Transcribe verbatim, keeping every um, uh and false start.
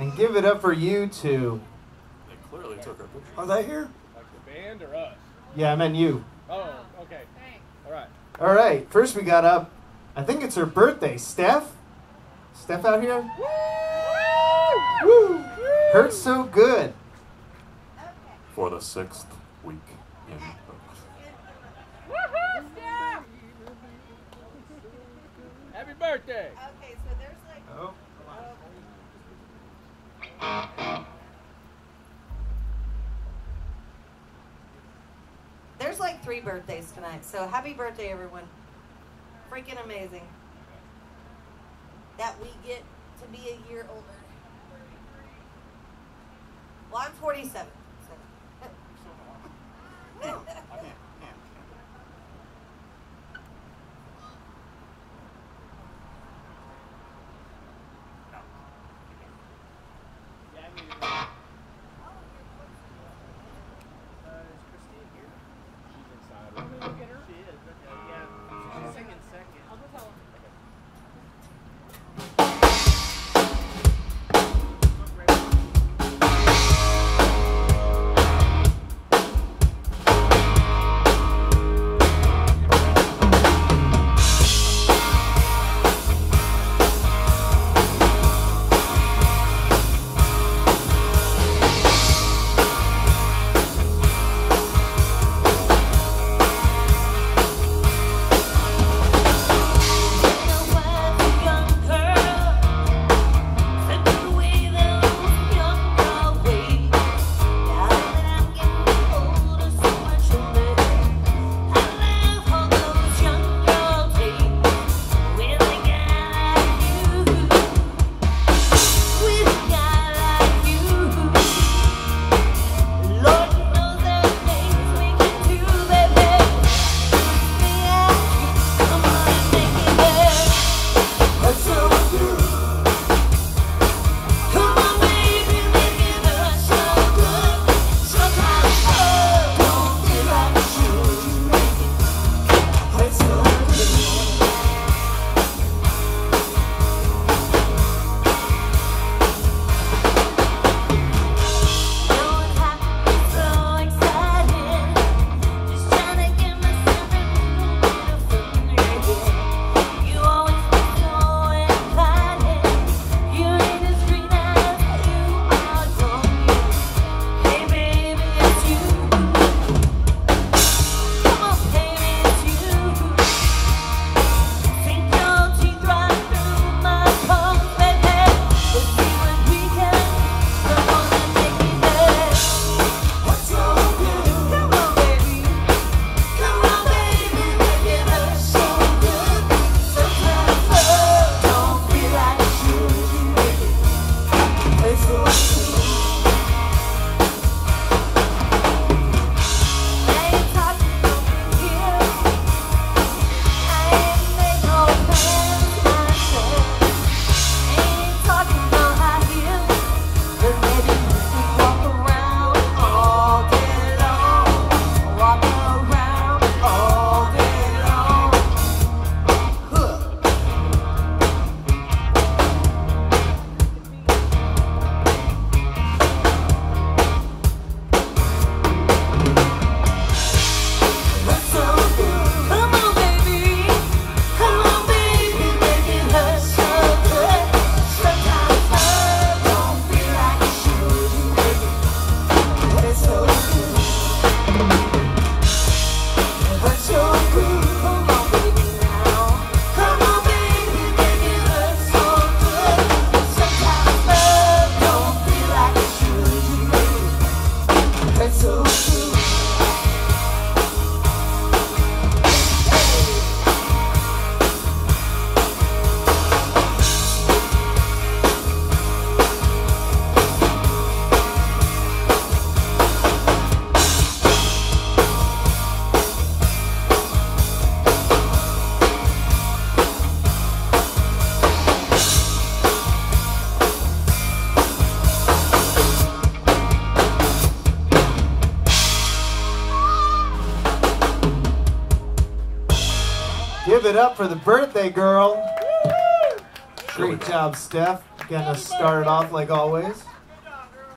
And give it up for you two. They clearly took our picture. Are they here? Like the band or us? Yeah, I meant you. Oh, okay. All right. All right, first we got up, I think it's her birthday, Steph. Steph out here? Woo! Woo! Hurts so good. For the sixth week in Woohoo, Steph! Happy birthday! Okay, so there's like. Oh, There's like three birthdays tonight, so happy birthday, everyone. Freaking amazing that we get to be a year older. Well, I'm forty-seven. So. Give it up for the birthday girl. Great job, Steph. Getting us started off like always.